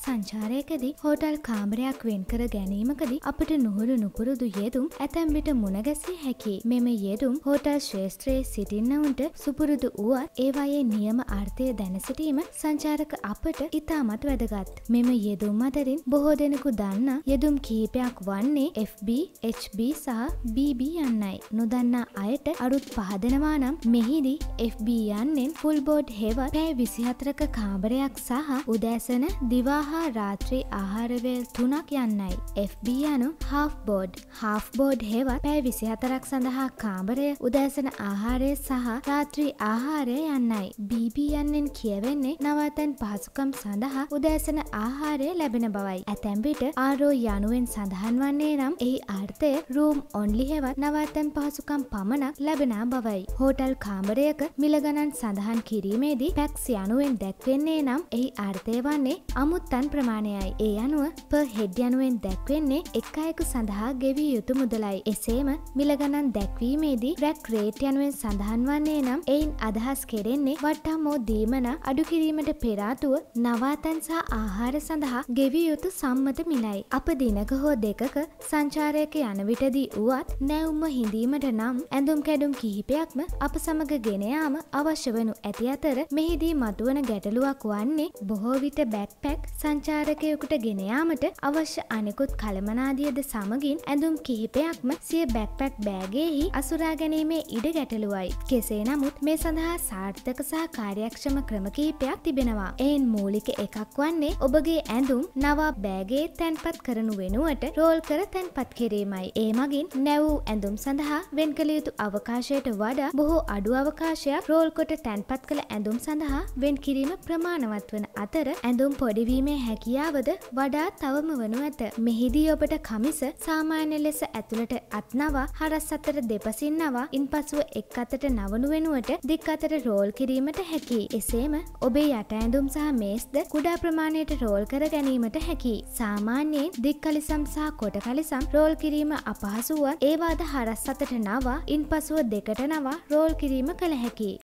සංචාරයකදී hotel කාමරයක් වෙන් කර ගැනීමකදී අපට නුහුරු නුපුරුදු යෙදුම් ඇතැම් විට මුණ ගැසිය හැකියි. මෙම යෙදුම් හෝටල් ශ්‍රේෂ්ත්‍රයේ සිටින්නවුන්ට සුපුරුදු වුවත් ඒවායේ නියම අර්ථය දැන සිටීම සංචාරක අපට ඉතාමත් වැදගත්. මෙම යෙදුම් අතරින් බොහෝ දෙනෙකු දන්නා යෙදුම් කිහිපයක් වන්නේ FB, HB සහ BB යන්නයි. නොදන්නා අයට අරුත් පහදනවා නම් මෙහිදී FB යන්නෙන් ෆුල් බෝඩ් හෙවත් පැය 24ක කාමරයක් සහ උදෑසන දිවා හා රාත්‍රී ආහාරවේල් 3ක් යන්නයි. FB යනු half board. half board හෙවත් පැය 24ක් සඳහා කාමරය, උදෑසන ආහාරය සහ රාත්‍රී ආහාරය යන්නයි. BB යන්නෙන් කියවෙන්නේ නවාතැන් පහසුකම් සඳහා උදෑසන ආහාරය ලැබෙන බවයි. ඇතැම් විට RO යනුවෙන් සඳහන් වන්නේ නම් එහි අර්ථය room only හෙවත් නවාතැන් පහසුකම් පමණක් ලැබෙන බවයි. හෝටල් කාමරයක මිල ගණන් සඳහන් කිරීමේදී PAX යනුවෙන් දැක්වෙන්නේ නම් එහි අර්ථය වන්නේ අමුත්තන් ප්‍රමාණයයි. ඒ අනුව per head යනුවෙන් දැක්වෙන්නේ එක් අයෙකු සඳහා ගෙවිය යුතු මුදලයි. එසේම මිල ගණන් දැක්වීමේදී rack rate යනුවෙන් සඳහන් වන්නේ නම් එයින් අදහස් කෙරෙන්නේ වට්ටම්මෝ දීමන අඩු කිරීමට පෙර ආතුව නවාතැන් සහ ආහාර සඳහා ගෙවිය යුතු සම්මත මිලයි. අප දිනක හෝ දෙකක සංචාරයක යන විටදී වුවත් නැවුම්ම හිඳීමට නම් ඇඳුම් කැඩුම් කිහිපයක්ම අප සමග ගෙන යාම අවශ්‍ය වනු ඇති අතර මෙහිදී මතුවන ගැටලුවක් වන්නේ බොහෝ විට බෑක්පැක් සංචාරකයෙකුට ගෙන යාමට අවශ්‍ය අනෙකුත් කළමනාදියද සමගින් ඇඳුම් කිහිපයක්ම සිය බෑක්පැක් බෑගයෙහි අසුරා ගැනීමේ ඉඩ ගැටලුවයි. කෙසේ නමුත් මේ සඳහා සාර්ථක සහ කාර්යක්ෂම ක්‍රම කිහිපයක් තිබෙනවා. එයින් මූලික එකක් වන්නේ ඔබගේ ඇඳුම් නවා බෑගයේ තැන්පත් කරනු වෙනුවට රෝල් කර තැන්පත් කිරීමයි. ඒ මගින් නැවූ ඇඳුම් සඳහා වෙන් කළ යුතු අවකාශයට වඩා බොහෝ අඩු අවකාශයක් රෝල් කොට තැන්පත් කළ ඇඳුම් සඳහා වෙන් කිරීම ප්‍රමාණවත් වන අතර ඇඳුම් පොඩිවීමේ හැකියාවද වඩා තවම වනු ඇත. මෙහිදී ඔබට කමිස සාමාන්‍ය ලෙස ඇතුළට අත්නවා හරස් අතර දෙපසින් නවා ඉන්පසුව එක් අතට නවනු වෙනුවට දික් අතට රෝල් කිරීමට හැකියි. එසේම ඔබේ යට ඇඳුම් සහ මේස්ද කුඩා ප්‍රමාණයට රෝල් කර ගැනීමට හැකියි. සාමාන්‍යයෙන් දික් කලිසම් සහ කොට කලිසම් රෝල් කිරීම අපහසු වත් ඒවාද හරස් අතට නවා ඉන්පසුව දෙකට නවා රෝල් කිරීම කළ හැකියි.